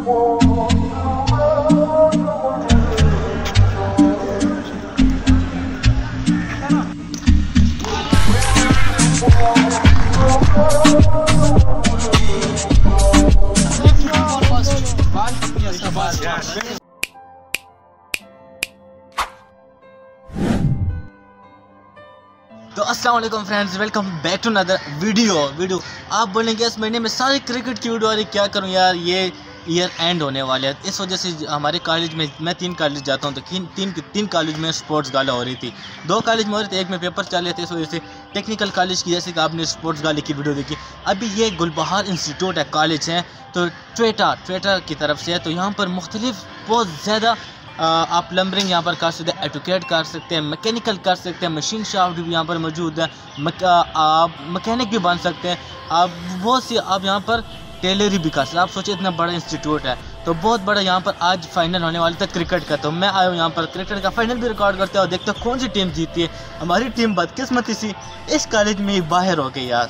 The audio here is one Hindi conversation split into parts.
तो अस्सलाम वालेकुम friends, welcome back to another video. आप बोलेंगे इस महीने में सारी क्रिकेट की वीडियो आ रही, क्या करूं यार, ये ईयर एंड होने वाले हैं। इस वजह से हमारे कॉलेज में, मैं 3 कॉलेज जाता हूं, तो तीन कॉलेज में स्पोर्ट्स गाला हो रही थी। 2 कॉलेज में हो रही थी, एक में पेपर चल रहे थे। इस वजह से टेक्निकल कॉलेज की, जैसे कि आपने स्पोर्ट्स गाले की वीडियो देखी, अभी ये गुलबहार इंस्टीट्यूट है, कॉलेज है, तो ट्वेटा की तरफ से है। तो यहाँ पर मुख्तलिफ बहुत ज़्यादा आप प्लम्बरिंग यहाँ पर कर सकते हैं, एडवोकेट कर सकते हैं, मैकेनिकल कर सकते हैं, मशीन शाफ्ट भी यहाँ पर मौजूद है, आप मैकेनिक भी बन सकते हैं, आप बहुत सी, आप यहाँ पर टेलरी भी कर सकते हैं। आप सोचिए इतना बड़ा इंस्टीट्यूट है, तो बहुत बड़ा। यहाँ पर आज फाइनल होने वाला था क्रिकेट का, तो मैं आया हूँ यहाँ पर क्रिकेट का फाइनल भी रिकॉर्ड करते हैं और देखते हैं कौन सी टीम जीतती है। हमारी टीम बदकिस्मती सी इस कॉलेज में ही बाहर हो गई यार।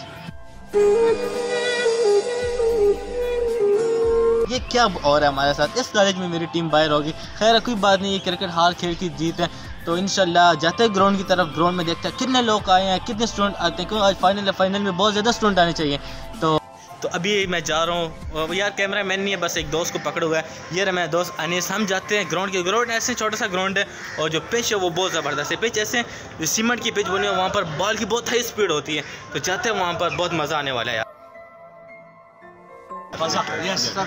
ये क्या और है हमारे साथ, इस कॉलेज में मेरी टीम बाहर होगी। खैर कोई बात नहीं, ये क्रिकेट हार खेल की जीत है। तो इंशाल्लाह जाते हैं ग्राउंड की तरफ। ग्राउंड में देखते हैं कितने लोग आए हैं, कितने स्टूडेंट आते हैं, क्योंकि आज फाइनल है, फाइनल में बहुत ज़्यादा स्टूडेंट आने चाहिए। तो अभी मैं जा रहा हूँ यार, कैमरा मैन नहीं है, बस एक दोस्त को पकड़ा हुआ है। ये रहा मेरा दोस्त अनीस। हम जाते हैं ग्राउंड ग्राउंड ऐसे छोटा सा ग्राउंड है, और जो पिच है वो बहुत ज़बरदस्त है। पिच ऐसे सीमेंट की पिच बनी है, वहाँ पर बॉल की बहुत हाई स्पीड होती है। तो जाते हैं वहाँ पर, बहुत मज़ा आने वाला है यार। Yes, sir.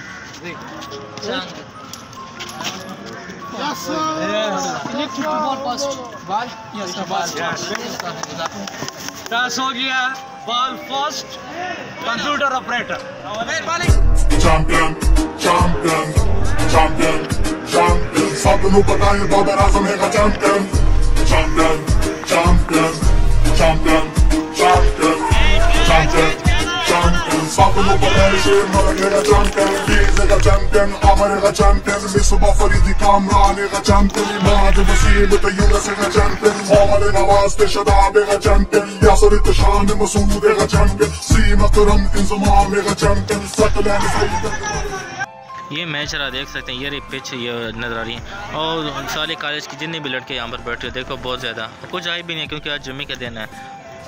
Yes, sir. Electric ball first. Ball. Yes, sir. Ball. Yes. Toss हो गया. Ball first. Computer operator. Champion, champion, champion, champion. सब लोग बताएं बाबर आजम है का champion. Champion, champion, champion, champion, champion. सब लोग बताएं शेर मरने champion, DJ champion, Amar champion, Misbah Faridi Kamran champion, Imad Wasim Tayyab से champion, अमर नवाज ते शदाब champion, यासर तशान मसूद champion, सीम अकरम इंजमाम champion, सकलैन सईद। ये मैच रहा, देख सकते हैं, ये पिच ये नज़र आ रही है। और सारे कॉलेज के जितने भी लड़के यहाँ पर बैठे हो, देखो बहुत ज़्यादा, कुछ आए भी नहीं क्योंकि आज जुम्मे का दिन है।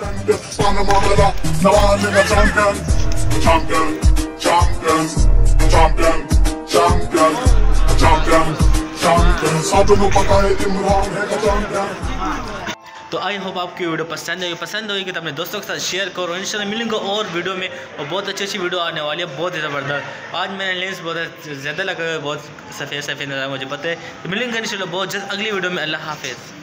तो आई होप आपकी वीडियो पसंद होगी तो अपने दोस्तों के साथ शेयर करो। इंशाल्लाह मिलेंगे और वीडियो में, और बहुत अच्छी वीडियो आने वाली है, बहुत ही ज़बरदस्त। आज मैंने लेंस बहुत ज़्यादा लगा हुआ है, बहुत सफ़ेद नज़र मुझे पता है। तो मिलेंगे इंशाल्लाह बहुत जल्द अगली वीडियो में। अल्लाह हाफिज़।